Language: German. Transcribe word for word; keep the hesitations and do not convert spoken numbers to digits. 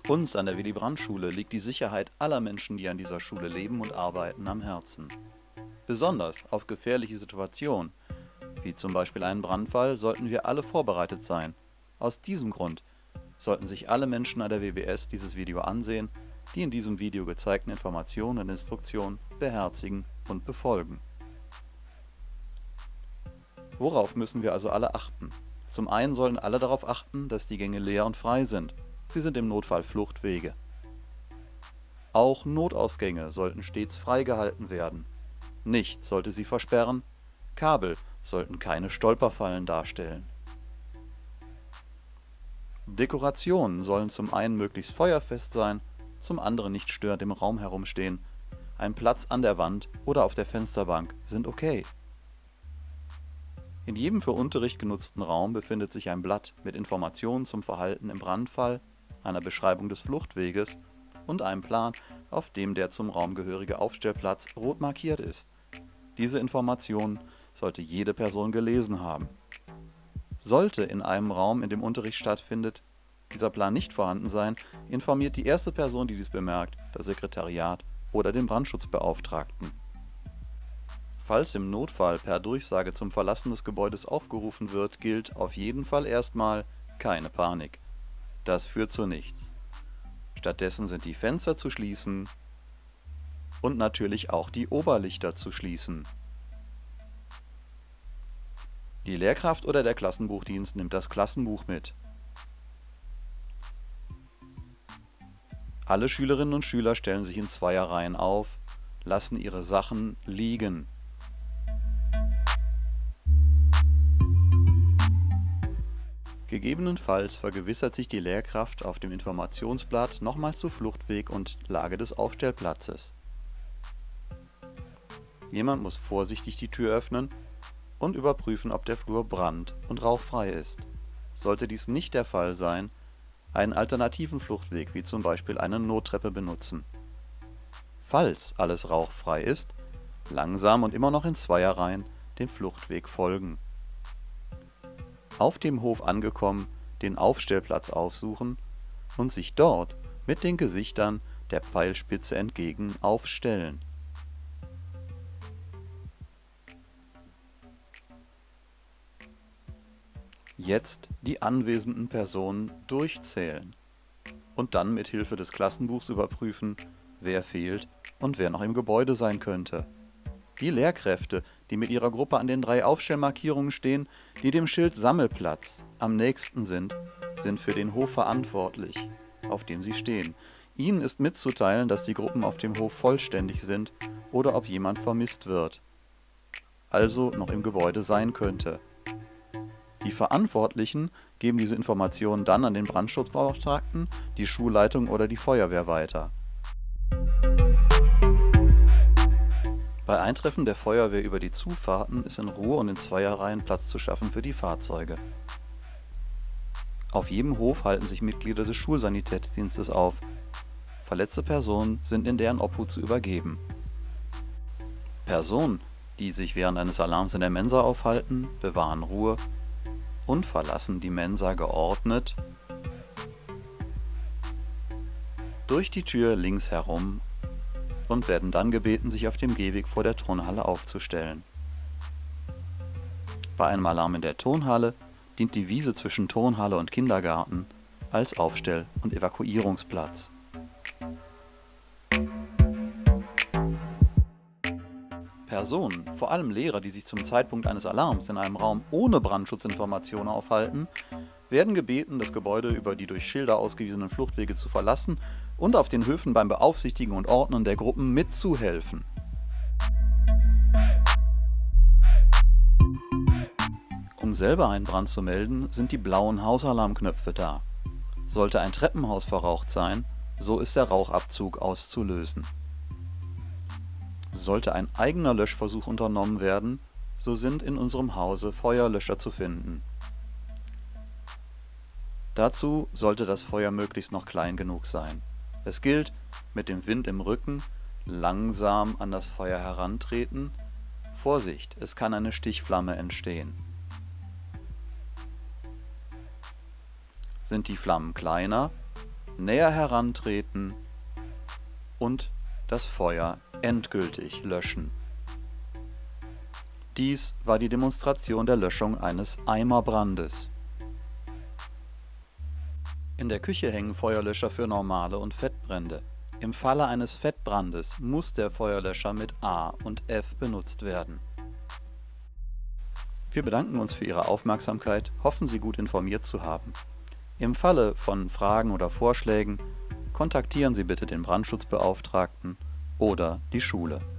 Uns an der Willy-Brandt-Schule liegt die Sicherheit aller Menschen, die an dieser Schule leben und arbeiten, am Herzen. Besonders auf gefährliche Situationen, wie zum Beispiel einen Brandfall, sollten wir alle vorbereitet sein. Aus diesem Grund sollten sich alle Menschen an der W B S dieses Video ansehen, die in diesem Video gezeigten Informationen und Instruktionen beherzigen und befolgen. Worauf müssen wir also alle achten? Zum einen sollen alle darauf achten, dass die Gänge leer und frei sind. Sie sind im Notfall Fluchtwege. Auch Notausgänge sollten stets frei gehalten werden. Nichts sollte sie versperren. Kabel sollten keine Stolperfallen darstellen. Dekorationen sollen zum einen möglichst feuerfest sein, zum anderen nicht störend im Raum herumstehen. Ein Platz an der Wand oder auf der Fensterbank sind okay. In jedem für Unterricht genutzten Raum befindet sich ein Blatt mit Informationen zum Verhalten im Brandfall, einer Beschreibung des Fluchtweges und einem Plan, auf dem der zum Raum gehörige Aufstellplatz rot markiert ist. Diese Informationen sollte jede Person gelesen haben. Sollte in einem Raum, in dem Unterricht stattfindet, dieser Plan nicht vorhanden sein, informiert die erste Person, die dies bemerkt, das Sekretariat oder den Brandschutzbeauftragten. Falls im Notfall per Durchsage zum Verlassen des Gebäudes aufgerufen wird, gilt auf jeden Fall erstmal keine Panik. Das führt zu nichts. Stattdessen sind die Fenster zu schließen und natürlich auch die Oberlichter zu schließen. Die Lehrkraft oder der Klassenbuchdienst nimmt das Klassenbuch mit. Alle Schülerinnen und Schüler stellen sich in Zweierreihen auf, lassen ihre Sachen liegen. Gegebenenfalls vergewissert sich die Lehrkraft auf dem Informationsblatt nochmals zu Fluchtweg und Lage des Aufstellplatzes. Jemand muss vorsichtig die Tür öffnen und überprüfen, ob der Flur brand- und rauchfrei ist. Sollte dies nicht der Fall sein, einen alternativen Fluchtweg, wie zum Beispiel eine Nottreppe, benutzen. Falls alles rauchfrei ist, langsam und immer noch in Zweierreihen dem Fluchtweg folgen. Auf dem Hof angekommen, den Aufstellplatz aufsuchen und sich dort mit den Gesichtern der Pfeilspitze entgegen aufstellen. Jetzt die anwesenden Personen durchzählen und dann mit Hilfe des Klassenbuchs überprüfen, wer fehlt und wer noch im Gebäude sein könnte. Die Lehrkräfte, die mit ihrer Gruppe an den drei Aufstellmarkierungen stehen, die dem Schild Sammelplatz am nächsten sind, sind für den Hof verantwortlich, auf dem sie stehen. Ihnen ist mitzuteilen, dass die Gruppen auf dem Hof vollständig sind oder ob jemand vermisst wird, also noch im Gebäude sein könnte. Die Verantwortlichen geben diese Informationen dann an den Brandschutzbeauftragten, die Schulleitung oder die Feuerwehr weiter. Bei Eintreffen der Feuerwehr über die Zufahrten ist in Ruhe und in Zweierreihen Platz zu schaffen für die Fahrzeuge. Auf jedem Hof halten sich Mitglieder des Schulsanitätsdienstes auf. Verletzte Personen sind in deren Obhut zu übergeben. Personen, die sich während eines Alarms in der Mensa aufhalten, bewahren Ruhe und verlassen die Mensa geordnet durch die Tür links herum und werden dann gebeten, sich auf dem Gehweg vor der Turnhalle aufzustellen. Bei einem Alarm in der Turnhalle dient die Wiese zwischen Turnhalle und Kindergarten als Aufstell- und Evakuierungsplatz. Personen, vor allem Lehrer, die sich zum Zeitpunkt eines Alarms in einem Raum ohne Brandschutzinformationen aufhalten, werden gebeten, das Gebäude über die durch Schilder ausgewiesenen Fluchtwege zu verlassen und auf den Höfen beim Beaufsichtigen und Ordnen der Gruppen mitzuhelfen. Um selber einen Brand zu melden, sind die blauen Hausalarmknöpfe da. Sollte ein Treppenhaus verraucht sein, so ist der Rauchabzug auszulösen. Sollte ein eigener Löschversuch unternommen werden, so sind in unserem Hause Feuerlöscher zu finden. Dazu sollte das Feuer möglichst noch klein genug sein. Es gilt, mit dem Wind im Rücken langsam an das Feuer herantreten. Vorsicht, es kann eine Stichflamme entstehen. Sind die Flammen kleiner, näher herantreten und das Feuer endgültig löschen. Dies war die Demonstration der Löschung eines Eimerbrandes. In der Küche hängen Feuerlöscher für normale und Fettbrände. Im Falle eines Fettbrandes muss der Feuerlöscher mit A und F benutzt werden. Wir bedanken uns für Ihre Aufmerksamkeit, hoffen Sie gut informiert zu haben. Im Falle von Fragen oder Vorschlägen kontaktieren Sie bitte den Brandschutzbeauftragten oder die Schule.